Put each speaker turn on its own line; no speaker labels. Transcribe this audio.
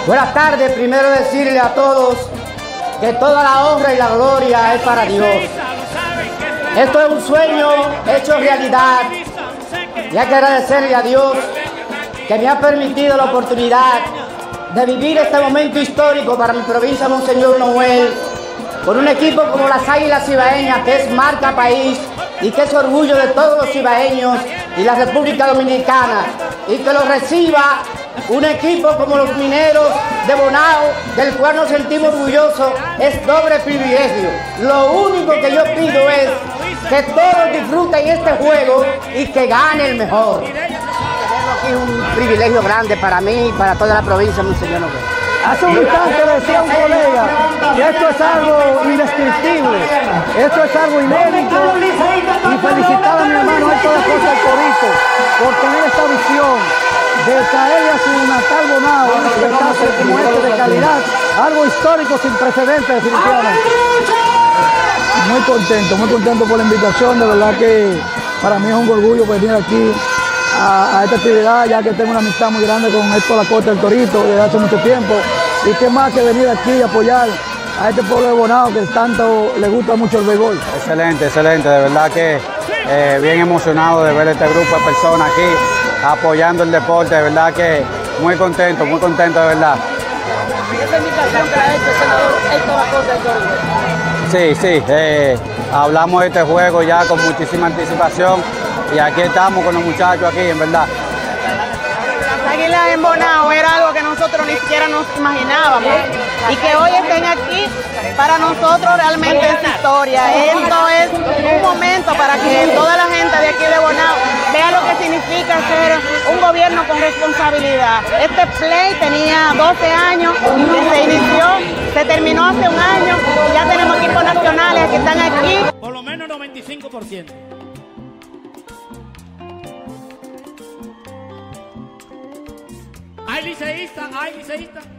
Buenas tardes, primero decirle a todos que toda la honra y la gloria es para Dios. Esto es un sueño hecho realidad y hay que agradecerle a Dios que me ha permitido la oportunidad de vivir este momento histórico para mi provincia Monseñor Noel, con un equipo como las Águilas Cibaeñas, que es marca país y que es orgullo de todos los cibaeños y la República Dominicana, y que lo reciba un equipo como los Mineros de Bonao, del cual nos sentimos orgullosos, es doble privilegio. Lo único que yo pido es que todos disfruten este juego y que gane el mejor. Aquí es un privilegio grande para mí y para toda la provincia de Monseñor Noel.
Hace un instante decía un colega que esto es algo indescriptible, esto es algo inédito, y felicitar a mi hermano Héctor de Costa el Torito por tener esta visión de traerle a su natal Bonao un espectáculo como este de calidad, algo histórico sin precedentes definitivamente. Muy contento por la invitación, de verdad que para mí es un orgullo venir aquí a esta actividad, ya que tengo una amistad muy grande con Héctor de Costa el Torito desde hace mucho tiempo, y qué más que venir aquí y apoyar a este pueblo de Bonao que tanto le gusta mucho el béisbol.
Excelente, excelente, de verdad que bien emocionado de ver este grupo de personas aquí apoyando el deporte, de verdad que muy contento de verdad.
¿Esa invitación que le ha hecho el senador Héctor de Costa el Torito?
Sí, hablamos de este juego ya con muchísima anticipación y aquí estamos con los muchachos aquí, en verdad.
Las Águilas en Bonao era algo que nosotros ni siquiera nos imaginábamos, y que hoy estén aquí para nosotros realmente es historia. Esto es un momento para que toda la gente de aquí de Bonao vea lo que significa ser un gobierno con responsabilidad. Este play tenía 12 años que se inició, se terminó hace un año, ya tenemos equipos nacionales que están aquí.
Por lo menos 95%. Hay liceístas, hay liceístas.